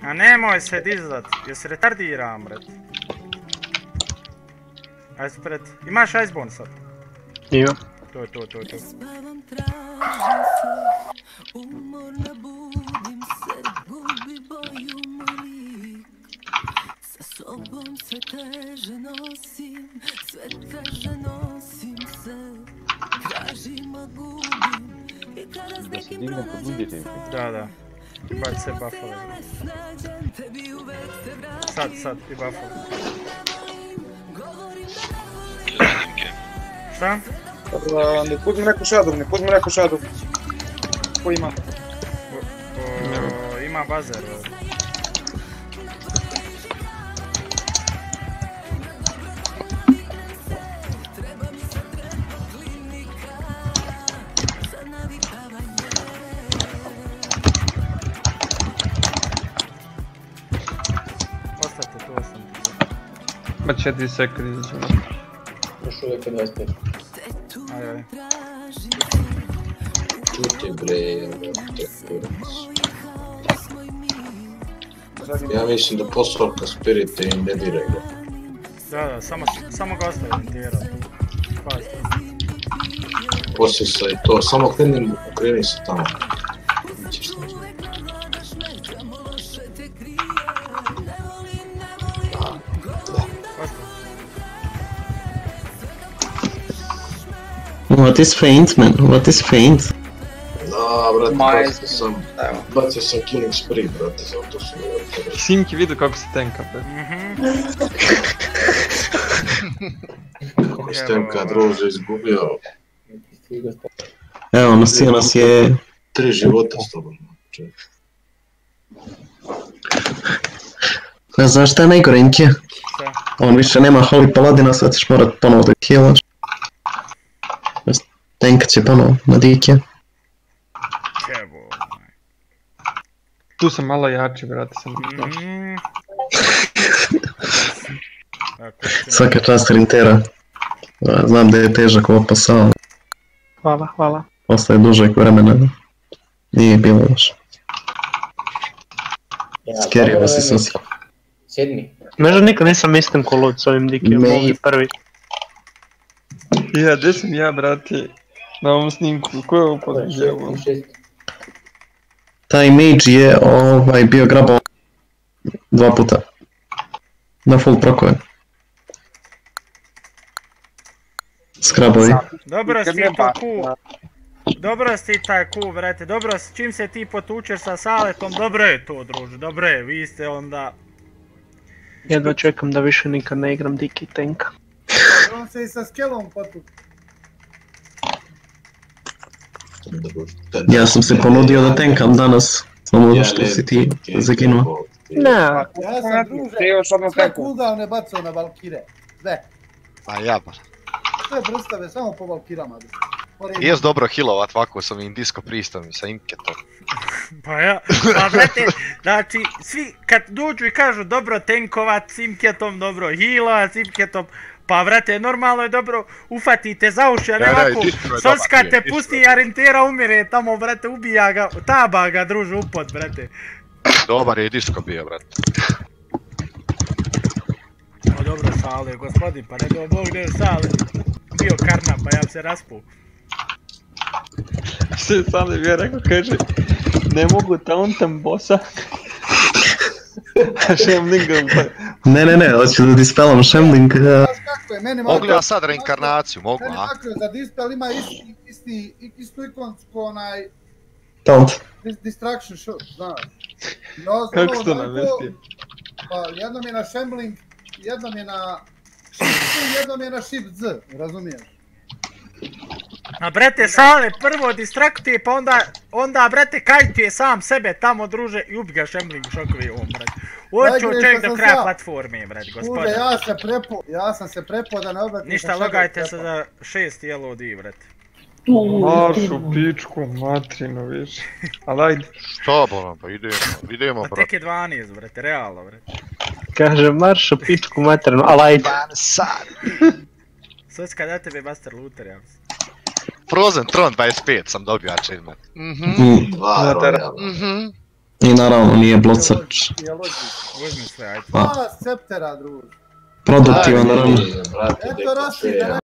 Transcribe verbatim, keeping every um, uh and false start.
A nemoj se dizat, jer se retardiram, bret. Ajde spred, imaš Iceborne sad? Imam. To je to, to je to. Sobom sve teže nosim, sve teže nosim se. Tražim, a gubim i kada s nekim pronađem se. Da, da. Baći se buffove. Sad, sad, i buffove. Šta? Ne uzmi neku šadu, ne uzmi neku šadu. Ko ima? Ima bazer. Ma četiri sekre izađemo. Još uvijek je dvadeset pet. Ajde, ajde. Čuti bre, te kurac. Ja mislim da poslovka spirite i ne diraj ga. Da, da, samo, samo ga ostavim tijera. Pazi. Posisaj to, samo kreni, kreni se tamo. Nećeš ne znam. What is feint, man? What is feint? Da, brate, bacio sam, bacio sam killing spree, brate, zato su mi ovdje. Simki vidio kako se tenka, brate. Kako se tenka, druže, izgubio. Evo, nosio nas je... Tri života s tobom. Ne znam šta je najgore, Inke? On više nema Holy Paladina, sad ćeš morat ponovo da healaš. Tankat će ponovo na dike. Tu sam malo jači, brate, sam baš. Svaka čast Rintera. Znam da je težak ovo posao. Hvala, hvala. Ostaje dužeg vremena. Nije bilo još. Skerio si se osjećao. Sjedni. Možda nikad nisam istim ko lud s ovim dikim, mogu prvi. Ja, gdje sam ja, brate? Na ovom snimku, ko je ovo podržavao? Taj mage je ovaj, bio grabao dva puta. Na full prokove. Skrabovi. Dobro si to ku. Dobro si taj ku, brate. Dobro si, čim se ti potučeš sa Saletom, dobro je to, druže. Dobro je, vi ste onda... Jedva čekam da više nikad ne igram diki tanka. On se i sa skelom potu. Ja sam se ponudio da tankam danas, samo što si ti zakinuo. Ne. Ja sam druže, sve cooldown bacao na Valkire. Sve. A jaba. Sve brstave, samo po Valkirama. Jes dobro healovat ovako s ovim disco pristom i sa imketom. Pa ja, pa brate, znači, svi kad dođu i kažu dobro tankovat s imketom, dobro healovat s imketom, pa vrate, normalno je dobro, ufatite za uši, a ne ovako, sockate, pusti Arintera, umire tamo, vrate, ubija ga, taba ga, druže, upod, vrate. Dobar je i disco bio, vrate. O dobro, Sale, gospodin, pa ne do Bog da je Sale bio karna, pa ja se raspu. Sve Sale mi je rekao, kaže, ne mogu tauntam bossa. Shemlingom pa... Ne, ne, ne, hoću da dispelam Shemling. Mogu li ja sad reinkarnaciju, mogu, a? Meni makro za dispel ima isti, isti, istu ikonsku onaj... Taunt. Distraction shot, znaš. Kako si to namestio? Pa jednom je na Shembling, jednom je na Shift, jednom je na Shift Z, razumiješ? A brate, Sale prvo distraktuje, pa onda, onda brate, kajtuje sam sebe tamo, druže, i ubi ga Shembling šokovi ovom, brate. Oću čovjek do kraja platforme, brate, gospodin. Kuže, ja se prepo, ja sam se prepo da ne obratim. Ništa, logajte se za šest L O D, brate. Maršu pičku matrinu više. Ali ajde. Šta bolam, pa idemo, idemo, brate. Pa tek je dvanaest, brate, realno, brate. Kaže maršu pičku matrinu, ali ajde. Socka da tebe Buster Luther, ja mislim. Frozen Throne dvadeset pet sam dobio achievement. Mhm. Varo, ja. Mhm. I naravno nije blocač. Je logično. Uzmi sve, ajde. Pa, sceptera, druž. Produktivan run. Brate, Eto, Rasi, da